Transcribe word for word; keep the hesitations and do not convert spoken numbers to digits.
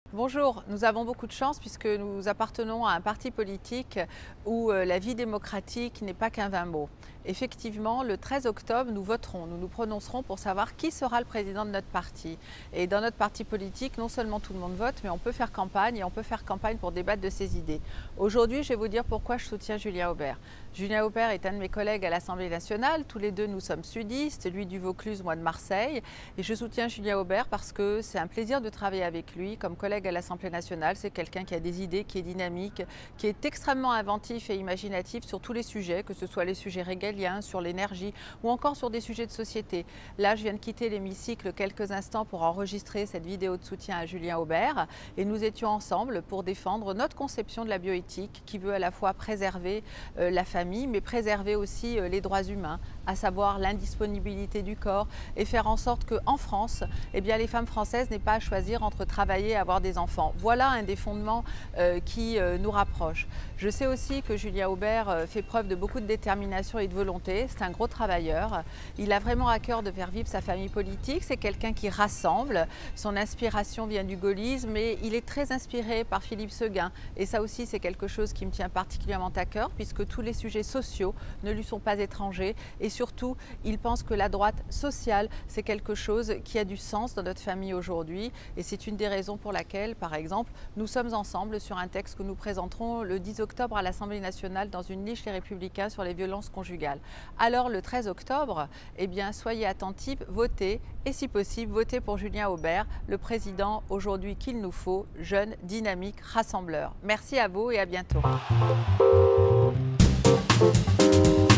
Bonjour, nous avons beaucoup de chance puisque nous appartenons à un parti politique où la vie démocratique n'est pas qu'un vain mot. Effectivement, le treize octobre, nous voterons, nous nous prononcerons pour savoir qui sera le président de notre parti. Et dans notre parti politique, non seulement tout le monde vote, mais on peut faire campagne et on peut faire campagne pour débattre de ses idées. Aujourd'hui, je vais vous dire pourquoi je soutiens Julien Aubert. Julien Aubert est un de mes collègues à l'Assemblée nationale. Tous les deux, nous sommes sudistes, lui du Vaucluse, moi de Marseille. Et je soutiens Julien Aubert parce que c'est un plaisir de travailler avec lui comme collègue à l'Assemblée nationale. C'est quelqu'un qui a des idées, qui est dynamique, qui est extrêmement inventif et imaginatif sur tous les sujets, que ce soit les sujets régaliens, sur l'énergie ou encore sur des sujets de société. Là, je viens de quitter l'hémicycle quelques instants pour enregistrer cette vidéo de soutien à Julien Aubert et nous étions ensemble pour défendre notre conception de la bioéthique qui veut à la fois préserver euh, la famille mais préserver aussi euh, les droits humains, à savoir l'indisponibilité du corps et faire en sorte qu'en France, eh bien, les femmes françaises n'aient pas à choisir entre travailler et avoir des enfants. Voilà un des fondements euh, qui euh, nous rapproche. Je sais aussi que Julien Aubert euh, fait preuve de beaucoup de détermination et de volonté. C'est un gros travailleur. Il a vraiment à cœur de faire vivre sa famille politique. C'est quelqu'un qui rassemble. Son inspiration vient du gaullisme, mais il est très inspiré par Philippe Séguin. Et ça aussi, c'est quelque chose qui me tient particulièrement à cœur, puisque tous les sujets sociaux ne lui sont pas étrangers. Et surtout, il pense que la droite sociale, c'est quelque chose qui a du sens dans notre famille aujourd'hui. Et c'est une des raisons pour laquelle, par exemple, nous sommes ensemble sur un texte que nous présenterons le dix octobre à l'Assemblée nationale dans une niche Les Républicains sur les violences conjugales. Alors le treize octobre, eh bien, soyez attentifs, votez et si possible, votez pour Julien Aubert, le président aujourd'hui qu'il nous faut, jeune, dynamique, rassembleur. Merci à vous et à bientôt.